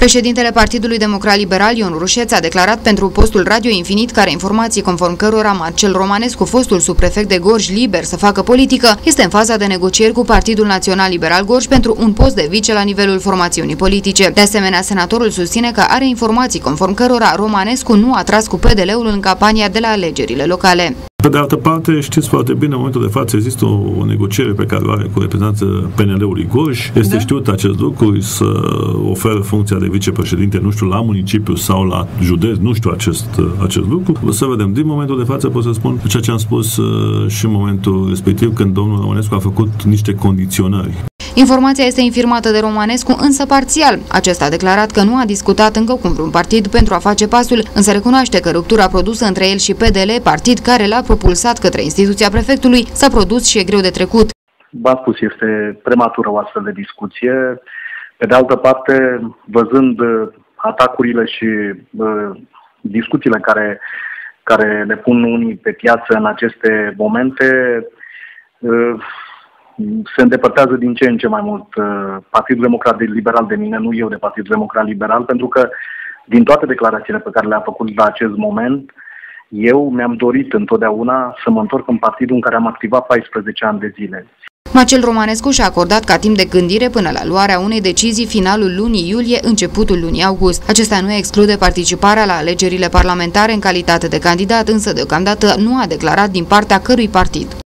Președintele Partidului Democrat Liberal, Ion Rușeț, a declarat pentru postul Radio Infinit că are informații conform cărora Marcel Romanescu, fostul subprefect de Gorj, liber să facă politică, este în faza de negocieri cu Partidul Național Liberal Gorj pentru un post de vice la nivelul formațiunii politice. De asemenea, senatorul susține că are informații conform cărora Romanescu nu a tras cu PDL-ul în campania de la alegerile locale. Pe de altă parte, știți foarte bine, în momentul de față există o negociere pe care o are cu reprezentanța PNL-ului Gorj. Este știut acest lucru, să oferă funcția de vicepreședinte, nu știu, la municipiu sau la județ, nu știu acest lucru. O să vedem. Din momentul de față pot să spun ceea ce am spus și în momentul respectiv, când domnul Romanescu a făcut niște condiționări. Informația este infirmată de Romanescu, însă parțial. Acesta a declarat că nu a discutat încă cu vreun partid pentru a face pasul, însă recunoaște că ruptura produsă între el și PDL, partid care l-a propulsat către instituția prefectului, s-a produs și e greu de trecut. V-am spus, este prematură o astfel de discuție. Pe de altă parte, văzând atacurile și discuțiile care le pun unii pe piață în aceste momente, se îndepărtează din ce în ce mai mult Partidul Democrat Liberal de mine, nu eu de Partidul Democrat Liberal, pentru că din toate declarațiile pe care le-a făcut la acest moment, eu mi-am dorit întotdeauna să mă întorc în partidul în care am activat 14 ani de zile. Marcel Romanescu și-a acordat ca timp de gândire până la luarea unei decizii finalul lunii iulie, începutul lunii august. Acesta nu exclude participarea la alegerile parlamentare în calitate de candidat, însă deocamdată nu a declarat din partea cărui partid.